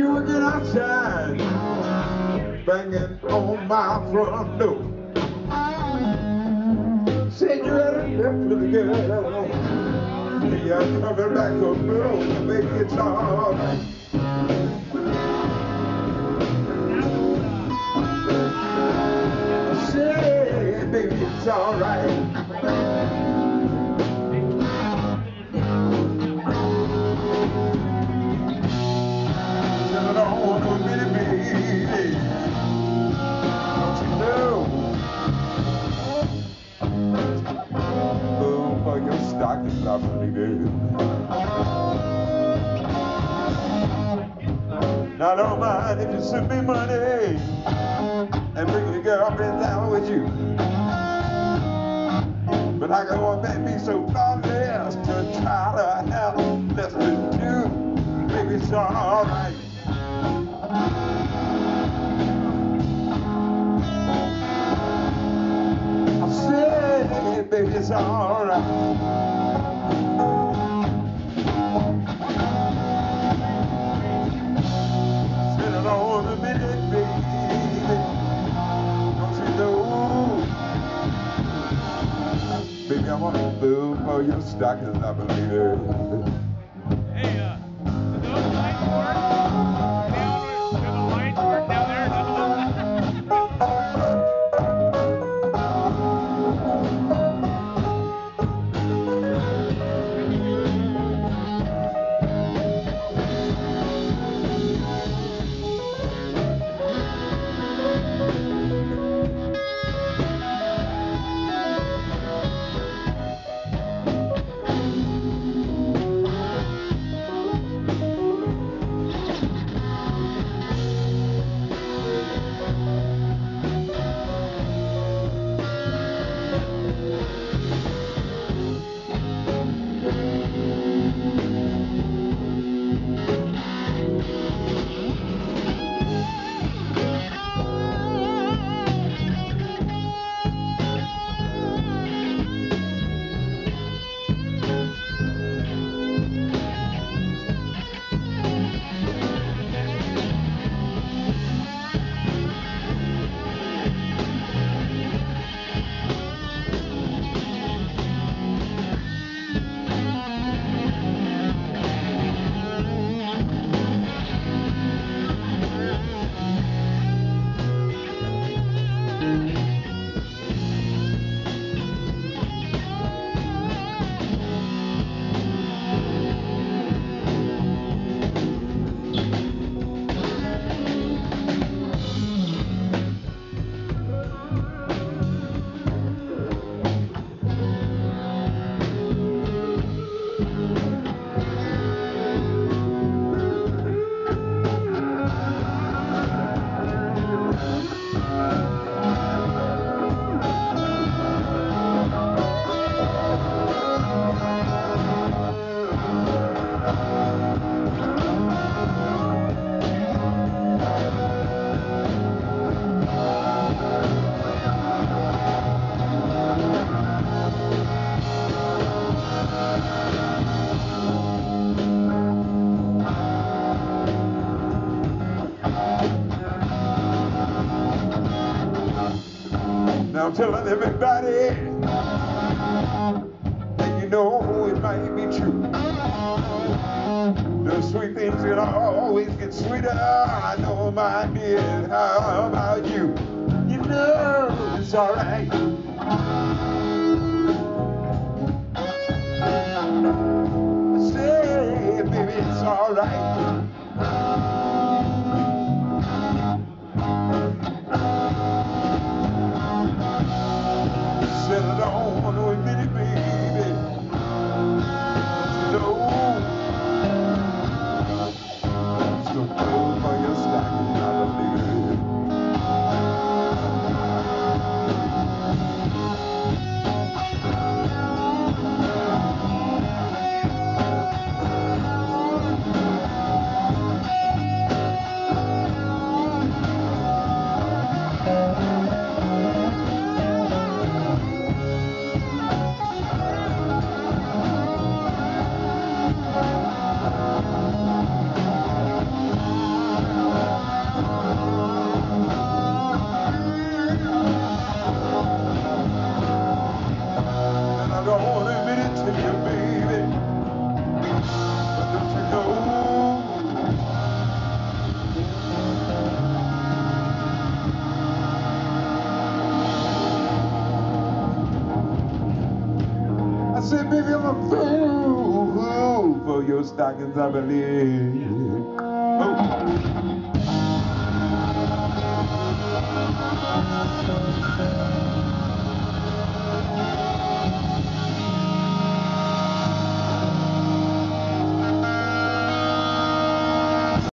you working outside, banging on my front door. Said you had a left with a girl. Yeah, I'm coming back home, baby, it's alright. Say, baby, it's alright. Tell it on to me, baby. Don't you know? Oh, for your stocking lovely, baby. Now, I don't mind if you send me money and bring your girlfriend down with you. But I can want that be so thoughtless to try to have less to do. Baby, it's alright. I said, baby, it's alright. Send it on a minute, baby. Don't you know? Baby, I want to move for your stockings, I believe it. Hey, do those lights work? Do the lights work down there? Now I'm telling everybody that you know it might be true. The sweet things will always get sweeter. I know mine did. How about you? You know it's alright. Say, baby, it's alright. Settle on with me, baby. Don't you know? So pull for your stocking, I believe it. say, baby, I'm a fool for your stockings, I believe.